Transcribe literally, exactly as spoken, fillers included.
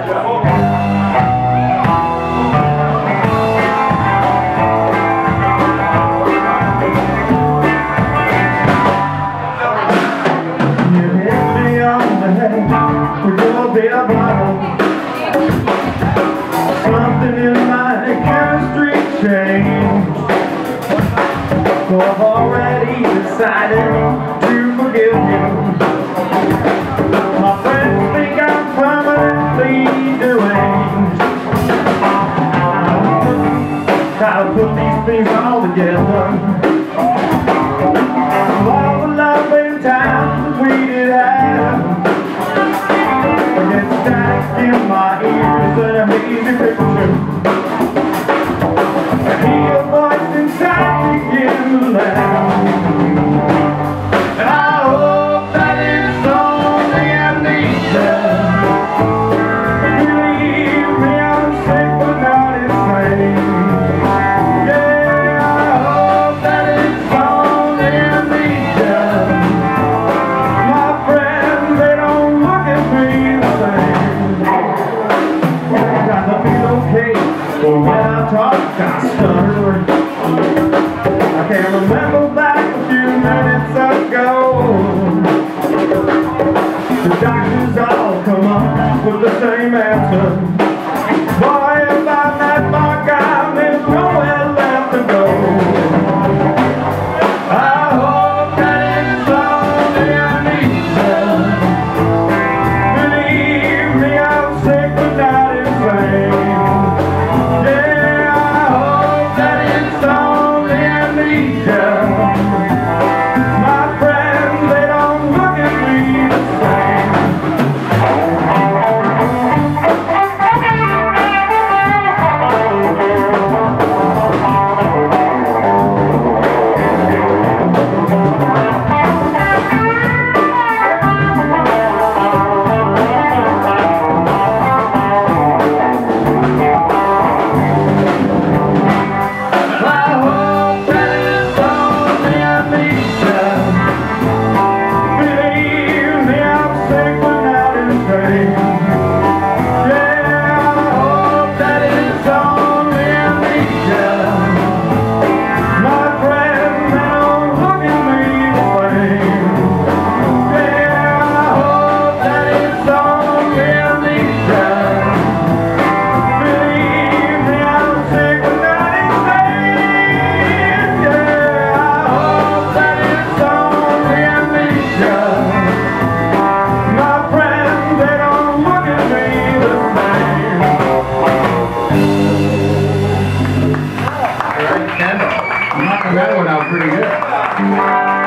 Something in my chemistry changed, so I've already decided to forgive you. My friends think I'm permanently deranged. Try to put these things all together. All the love and time we did have, it's static in my ears, an amazing picture. I hear a voice inside begin to laugh, and I hope that it's only amnesia. Believe me, I'm sick but not insane. Yeah, I hope that it's only amnesia. My friends, they don't look at me the same. Sometimes I feel okay, but when I talk, I stutter. I can't remember back a few minutes ago. The doctors all come up with the same answer. Boy, if I'm that far gone, there's nowhere left to go. I hope that it's only amnesia. Believe me, I'm sick but not insane. Yeah, I hope that it's only amnesia. My friends, they don't look at me the same. Kendall, knocking that one out pretty good.